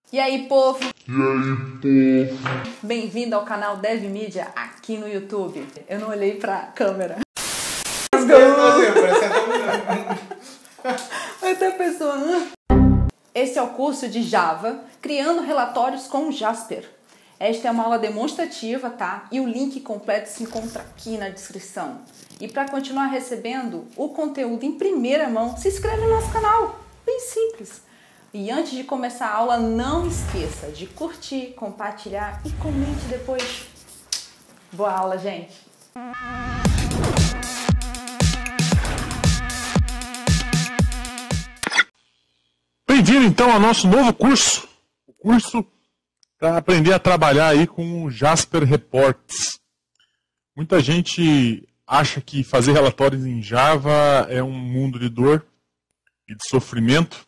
E aí, povo? Bem-vindo ao canal DevMedia aqui no YouTube. Eu não olhei pra câmera. Até a pessoa... Esse é o curso de Java, criando relatórios com Jasper. Esta é uma aula demonstrativa, tá? E o link completo se encontra aqui na descrição. E para continuar recebendo o conteúdo em primeira mão, se inscreve no nosso canal. Bem simples. E antes de começar a aula, não esqueça de curtir, compartilhar e comente depois. Boa aula, gente! Bem-vindo então ao nosso novo curso. O curso para aprender a trabalhar aí com o Jasper Reports. Muita gente acha que fazer relatórios em Java é um mundo de dor e de sofrimento.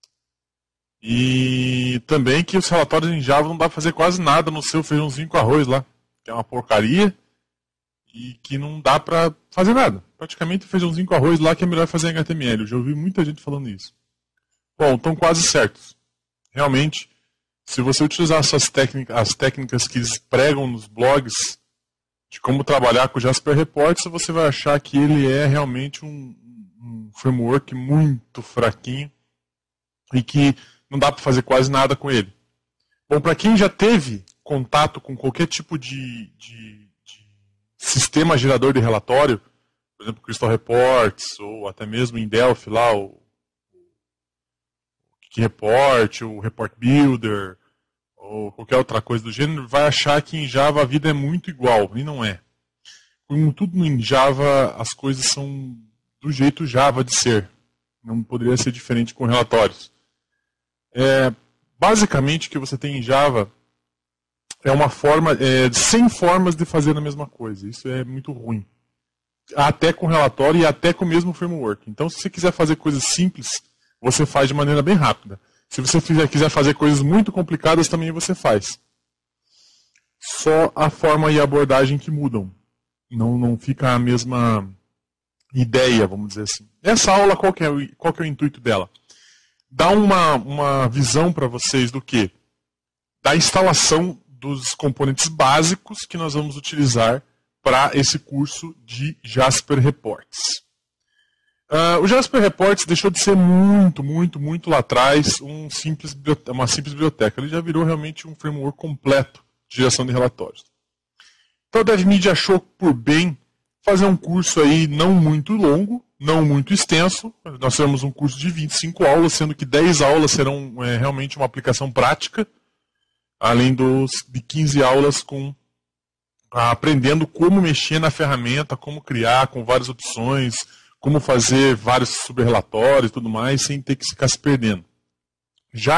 E também que os relatórios em Java não dá para fazer quase nada no seu feijãozinho com arroz lá, que é uma porcaria e que não dá para fazer nada. Praticamente o feijãozinho com arroz lá que é melhor fazer em HTML. Eu já ouvi muita gente falando isso. Bom, estão quase certos. Realmente, se você utilizar as técnicas que eles pregam nos blogs de como trabalhar com o Jasper Reports, você vai achar que ele é realmente um framework muito fraquinho e que não dá para fazer quase nada com ele. Bom, para quem já teve contato com qualquer tipo de sistema gerador de relatório, por exemplo, Crystal Reports, ou até mesmo em Delphi lá, o Report, o Report Builder, ou qualquer outra coisa do gênero, vai achar que em Java a vida é muito igual, e não é. Como tudo em Java, as coisas são do jeito Java de ser. Não poderia ser diferente com relatórios. Basicamente, o que você tem em Java é uma forma, 100 formas de fazer a mesma coisa. Isso é muito ruim. Até com relatório e até com o mesmo framework. Então, se você quiser fazer coisas simples, você faz de maneira bem rápida. Se você quiser fazer coisas muito complicadas, também você faz. Só a forma e a abordagem que mudam. Não fica a mesma ideia, vamos dizer assim. Essa aula, qual que é o intuito dela? Dá uma visão para vocês do quê? Da instalação dos componentes básicos que nós vamos utilizar para esse curso de Jasper Reports. O Jasper Reports deixou de ser muito lá atrás uma simples biblioteca. Ele já virou realmente um framework completo de geração de relatórios. Então a DevMedia achou por bem fazer um curso aí não muito longo, não muito extenso. Nós teremos um curso de 25 aulas, sendo que 10 aulas serão realmente uma aplicação prática, além de 15 aulas aprendendo como mexer na ferramenta, como criar com várias opções, como fazer vários subrelatórios e tudo mais, sem ter que ficar se perdendo. Já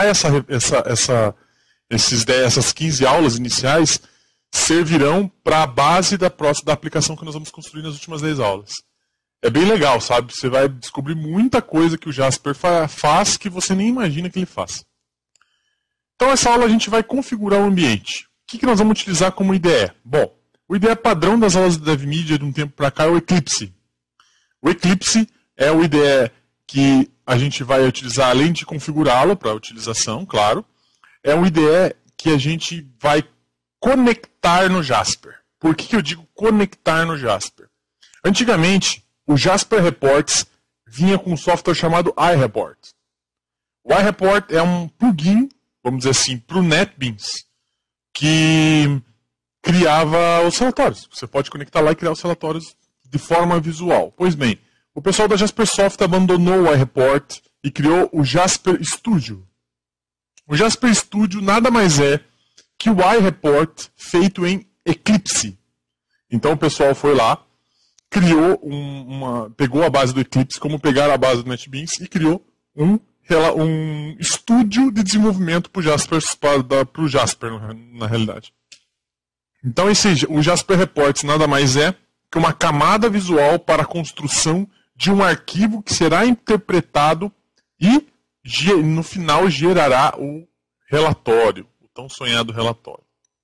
essas 15 aulas iniciais servirão para a base da aplicação que nós vamos construir nas últimas 10 aulas. É bem legal, sabe? Você vai descobrir muita coisa que o Jasper faz que você nem imagina que ele faz. Então, essa aula a gente vai configurar o ambiente. O que nós vamos utilizar como IDE? Bom, o IDE padrão das aulas do DevMedia de um tempo para cá é o Eclipse. O Eclipse é o IDE que a gente vai utilizar, além de configurá-lo para utilização, claro. É um IDE que a gente vai conectar no Jasper. Por que eu digo conectar no Jasper? Antigamente, o Jasper Reports vinha com um software chamado iReport. O iReport é um plugin, vamos dizer assim, para o NetBeans, que criava os relatórios. Você pode conectar lá e criar os relatórios de forma visual. Pois bem, o pessoal da Jaspersoft abandonou o iReport e criou o Jasper Studio. O Jasper Studio nada mais é que o iReport feito em Eclipse. Então o pessoal foi lá, criou pegou a base do Eclipse, como pegar a base do NetBeans, e criou um estúdio de desenvolvimento para o Jasper, na realidade. Então o Jasper Reports nada mais é que uma camada visual para a construção de um arquivo que será interpretado e no final gerará o relatório, o tão sonhado relatório.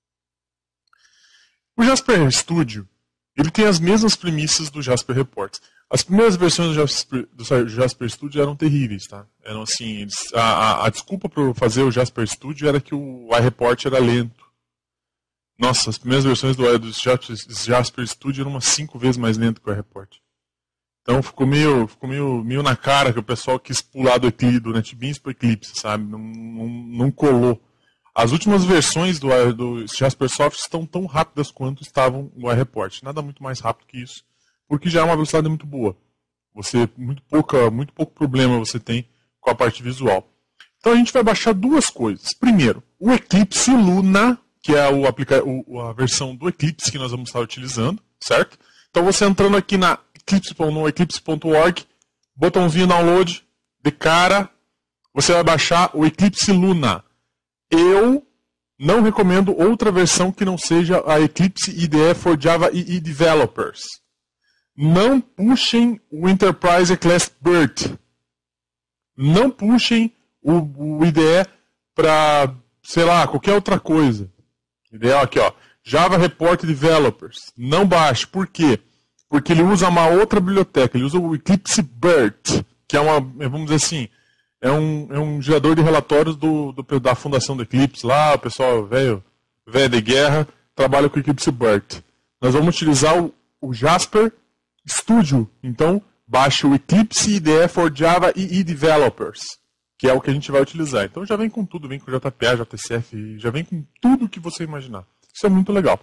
O Jasper Studio ele tem as mesmas premissas do Jasper Reports. As primeiras versões do Jasper Studio eram terríveis, tá? Eram assim, a desculpa para fazer o Jasper Studio era que o iReport era lento. Nossa, as primeiras versões do Jasper Studio eram umas 5 vezes mais lento que o iReport. Então ficou meio na cara que o pessoal quis pular do NetBeans para o Eclipse, sabe? Não colou. As últimas versões do Jaspersoft estão tão rápidas quanto estavam no iReport. Nada muito mais rápido que isso, porque já é uma velocidade muito boa. Muito pouco problema você tem com a parte visual. Então a gente vai baixar duas coisas. Primeiro, o Eclipse Luna, que é a versão do Eclipse que nós vamos estar utilizando, certo? Então você entrando aqui no eclipse.org, botãozinho download, de cara, você vai baixar o Eclipse Luna. Eu não recomendo outra versão que não seja a Eclipse IDE for Java EE Developers. Não puxem o Enterprise Class BERT. Não puxem o IDE para, sei lá, qualquer outra coisa. Ideal aqui, ó, Java Report Developers. Não baixe. Por quê? Porque ele usa uma outra biblioteca. Ele usa o Eclipse BERT, que é vamos dizer assim, é um gerador de relatórios da fundação do Eclipse. Lá, o pessoal velho de guerra trabalha com o Eclipse BERT. Nós vamos utilizar o Jasper Studio. Então, baixe o Eclipse IDE for Java EE Developers, que é o que a gente vai utilizar. Então já vem com tudo, vem com JPA, JCF, já vem com tudo que você imaginar. Isso é muito legal.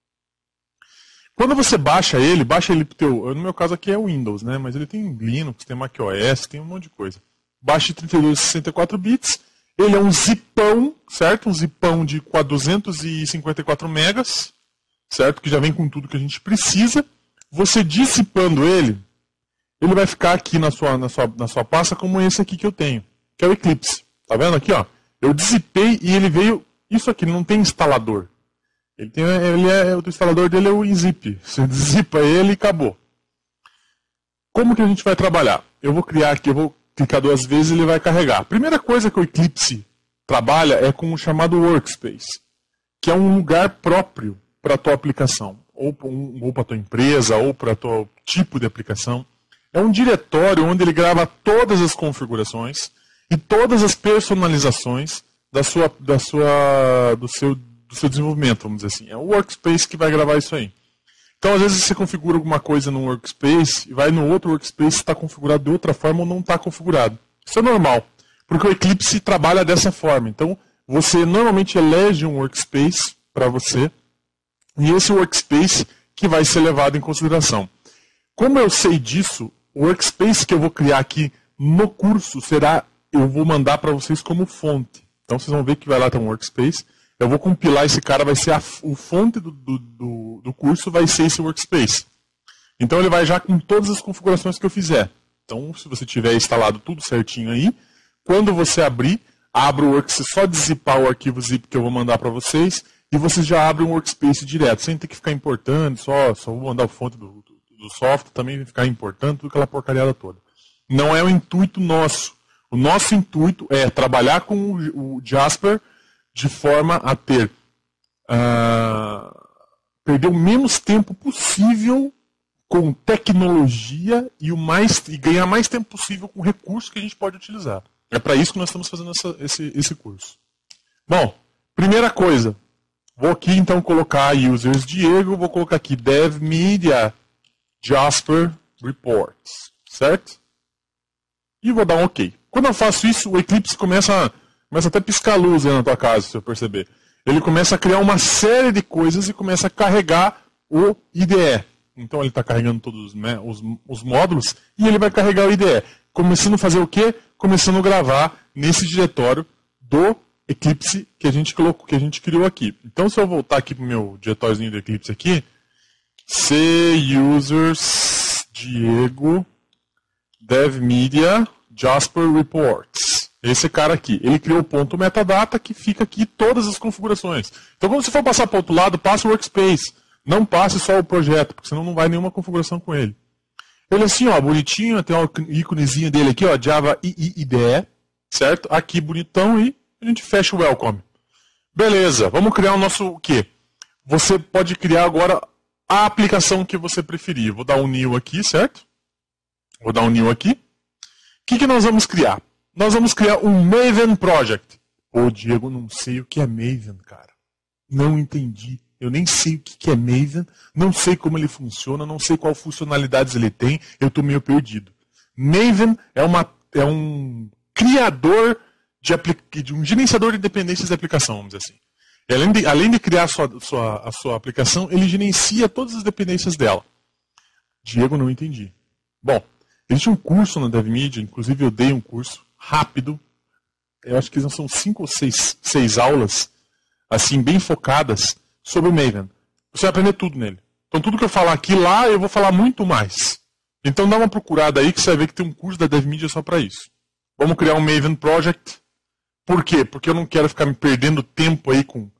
Quando você baixa ele pro teu, no meu caso aqui é o Windows, né? Mas ele tem Linux, tem macOS, tem um monte de coisa. Baixe 32 e 64 bits. Ele é um zipão, certo? Um zipão de 254 megas, certo? Que já vem com tudo que a gente precisa. Você dissipando ele vai ficar aqui na sua pasta como esse aqui que eu tenho, que é o Eclipse. Tá vendo aqui, ó? Eu dissipei e ele veio, isso aqui, ele não tem instalador. O instalador dele é o WinZip. Você dissipa ele e acabou. Como que a gente vai trabalhar? Eu vou criar aqui, eu vou clicar 2 vezes e ele vai carregar. A primeira coisa que o Eclipse trabalha é com o chamado Workspace, que é um lugar próprio para a tua aplicação, ou para a tua empresa, ou para o teu tipo de aplicação. É um diretório onde ele grava todas as configurações e todas as personalizações do seu desenvolvimento, vamos dizer assim. É o Workspace que vai gravar isso aí. Então, às vezes, você configura alguma coisa no Workspace e vai no outro Workspace está configurado de outra forma ou não está configurado. Isso é normal, porque o Eclipse trabalha dessa forma. Então, você normalmente elege um Workspace para você e esse Workspace que vai ser levado em consideração. Como eu sei disso, o Workspace que eu vou criar aqui no curso eu vou mandar para vocês como fonte. Então, vocês vão ver que vai lá ter um Workspace. Eu vou compilar esse cara, vai ser o fonte do curso, vai ser esse Workspace. Então ele vai já com todas as configurações que eu fizer. Então, se você tiver instalado tudo certinho aí, quando você abra o Workspace, só zipar o arquivo zip que eu vou mandar para vocês, e vocês já abrem um Workspace direto, sem ter que ficar importando, só vou mandar a fonte do software, também ficar importando, tudo aquela porcariada toda. Não é o intuito nosso. O nosso intuito é trabalhar com o Jasper de forma a perder o menos tempo possível com tecnologia e ganhar mais tempo possível com recursos que a gente pode utilizar. É para isso que nós estamos fazendo esse curso. Bom, primeira coisa, vou aqui então colocar users Diego, vou colocar aqui Dev Media Jasper Reports, certo? E vou dar um OK. Quando eu faço isso, o Eclipse começa até a piscar luz aí na tua casa, se eu perceber. Ele começa a criar uma série de coisas e começa a carregar o IDE. Então ele está carregando todos os módulos e ele vai carregar o IDE. Começando a fazer o quê? Começando a gravar nesse diretório do Eclipse que a gente criou aqui. Então se eu voltar aqui para o meu diretóriozinho do Eclipse aqui, users Diego Dev Media Jasper Reports. Esse cara aqui, ele criou o ponto metadata que fica aqui todas as configurações. Então quando você for passar para o outro lado, passe o Workspace. Não passe só o projeto, porque senão não vai nenhuma configuração com ele. Ele assim, ó, bonitinho, tem um íconezinho dele aqui, ó, Java EE IDE, certo? Aqui bonitão e a gente fecha o Welcome. Beleza, vamos criar o nosso o quê? Você pode criar agora a aplicação que você preferir. Vou dar um new aqui, certo? Vou dar um new aqui. O que nós vamos criar? nós vamos criar um Maven Project. Ô, Diego, não sei o que é Maven, cara. Não entendi. Eu nem sei o que é Maven, não sei como ele funciona, não sei qual funcionalidades ele tem, eu estou meio perdido. Maven é um criador de um gerenciador de dependências de aplicação, vamos dizer assim. E além de criar a sua aplicação, ele gerencia todas as dependências dela. Diego, não entendi. Bom, existe um curso na DevMedia, inclusive eu dei um curso rápido, eu acho que são 5 ou 6 aulas, assim, bem focadas, sobre o Maven. Você vai aprender tudo nele. Então tudo que eu falar aqui, lá eu vou falar muito mais. Então dá uma procurada aí que você vai ver que tem um curso da DevMedia só para isso. Vamos criar um Maven Project. Por quê? Porque eu não quero ficar me perdendo tempo aí com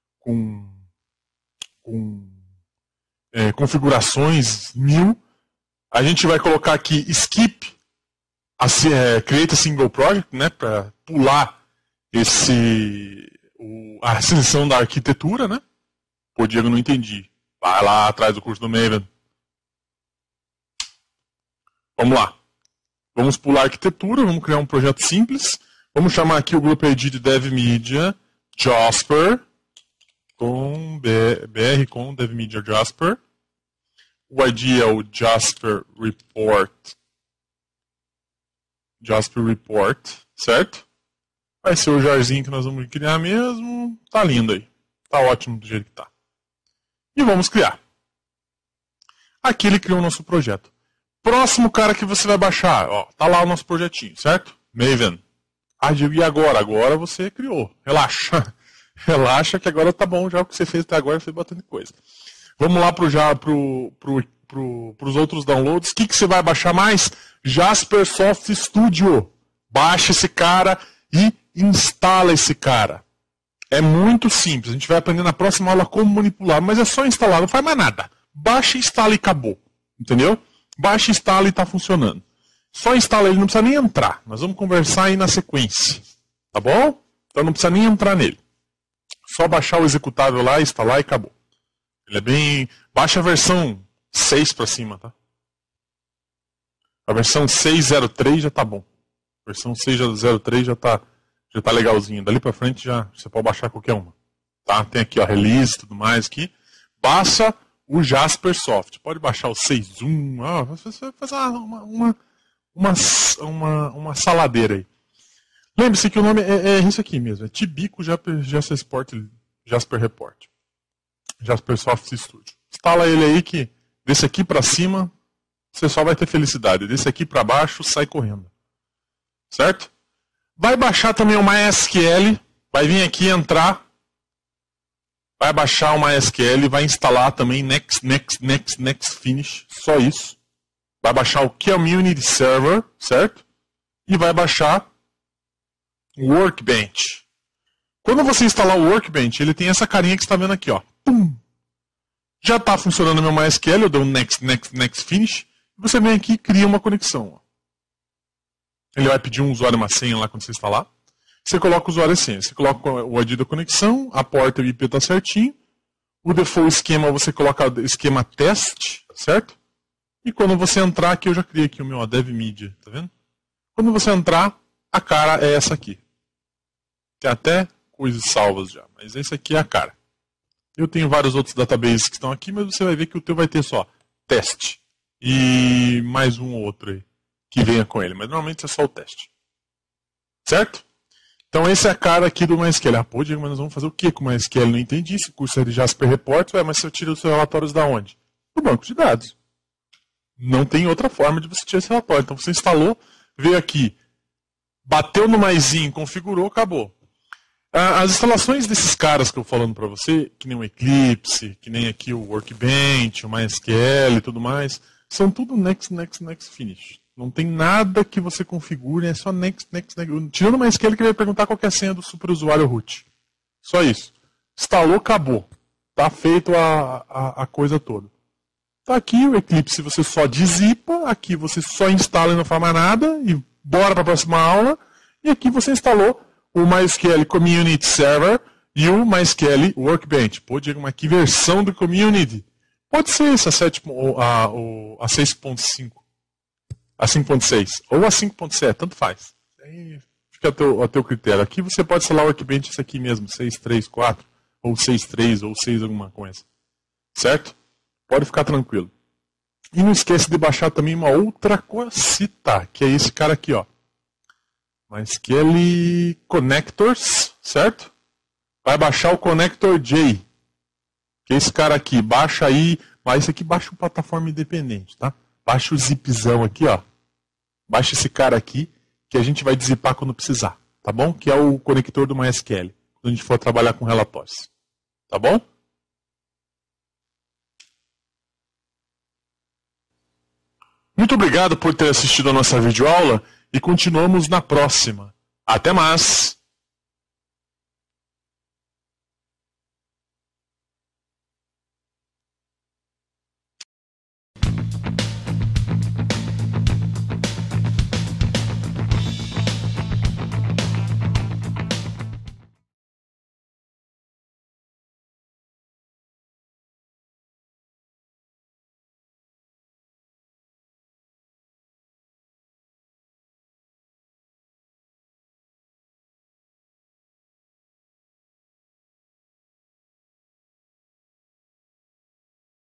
configurações 1000. A gente vai colocar aqui skip, create a single project, né, para pular a seleção da arquitetura, né? Pô, Diego, não entendi. Vai lá atrás do curso do Maven. Vamos lá. Vamos pular a arquitetura, vamos criar um projeto simples. Vamos chamar aqui o grupo ID de DevMedia Jasper, com BR com DevMedia Jasper. O ID é o Jasper Report. Jasper Report, certo? Vai ser o jarzinho que nós vamos criar mesmo. Tá lindo aí. Tá ótimo do jeito que tá. E vamos criar. Aqui ele criou o nosso projeto. Próximo cara que você vai baixar, ó, tá lá o nosso projetinho, certo? Maven. Ah, Diego, e agora? Agora você criou. Relaxa. Relaxa que agora tá bom já o que você fez até agora, você fez bastante coisa. Vamos lá pros outros downloads. O que você vai baixar mais? Jaspersoft Studio. Baixa esse cara e instala esse cara. É muito simples. A gente vai aprender na próxima aula como manipular, mas é só instalar, não faz mais nada. Baixa, instala e acabou. Entendeu? Baixa, instala e está funcionando. Só instala ele, não precisa nem entrar. Nós vamos conversar aí na sequência. Tá bom? Então não precisa nem entrar nele. Só baixar o executável lá, instalar e acabou. Ele é bem... Baixa a versão 6 para cima, tá? A versão 6.03 já tá bom. A versão 6.03 já tá legalzinho. Dali para frente já você pode baixar qualquer uma. Tá? Tem aqui, ó, release e tudo mais aqui. Baixa o Jaspersoft. Pode baixar o 6.1. Você vai fazer uma saladeira aí. Lembre-se que o nome é isso aqui mesmo. É Tibico Jasper Report. Jaspersoft Studio. Instala ele aí que desse aqui para cima você só vai ter felicidade. Desse aqui para baixo sai correndo. Certo? Vai baixar também o MySQL. Vai vir aqui entrar. Vai baixar o MySQL. Vai instalar também Next Finish. Só isso. Vai baixar o Community Server. Certo? E vai baixar o Workbench. Quando você instalar o Workbench, ele tem essa carinha que você está vendo aqui, ó. Pum! Já está funcionando o meu MySQL, eu dou um Next Finish, e você vem aqui e cria uma conexão. Ó. Ele vai pedir um usuário e uma senha lá quando você instalar. Você coloca o usuário e senha. Você coloca o ID da conexão, a porta e o IP está certinho. O default esquema, você coloca o esquema teste, certo? E quando você entrar aqui, eu já criei aqui o meu DevMedia, tá vendo? Quando você entrar, a cara é essa aqui. Tem até coisas salvas já, mas esse aqui é a cara. Eu tenho vários outros databases que estão aqui, mas você vai ver que o teu vai ter só teste e mais um ou outro aí que venha com ele, mas normalmente é só o teste. Certo? Então esse é a cara aqui do MySQL. Ah, pô, Diego, mas nós vamos fazer o que com o MySQL? Não entendi, esse curso é de Jasper Report, mas você tira os seus relatórios da onde? Do banco de dados. Não tem outra forma de você tirar esse relatório. Então você instalou, veio aqui, bateu no maisinho, configurou, acabou. As instalações desses caras que eu falando para você, que nem o Eclipse, que nem aqui o Workbench, o MySQL e tudo mais, são tudo Next Finish. Não tem nada que você configure, é só Next. Tirando o MySQL que ele vai perguntar qual é a senha do superusuário root. Só isso. Instalou, acabou. Tá feito a coisa toda. Tá aqui o Eclipse, você só dezipa, aqui você só instala e não faz mais nada, e bora para a próxima aula. E aqui você instalou o MySQL Community Server e o MySQL Workbench. Pô, Diego, mas que versão do Community? Pode ser essa a 6.5, a 5.6 ou a 5.7, tanto faz. Aí fica a teu critério. Aqui você pode instalar o Workbench esse aqui mesmo, 6.3.4, ou 6.3, ou 6 alguma coisa. Certo? Pode ficar tranquilo. E não esquece de baixar também uma outra cosita, que é esse cara aqui, ó. MySQL Connectors, certo? Vai baixar o Connector J, que é esse cara aqui. Baixa aí, mas esse aqui baixa uma plataforma independente, tá? Baixa o zipzão aqui, ó. Baixa esse cara aqui, que a gente vai dizipar quando precisar, tá bom? Que é o conector do MySQL, quando a gente for trabalhar com relatórios, tá bom? Muito obrigado por ter assistido a nossa videoaula e continuamos na próxima. Até mais!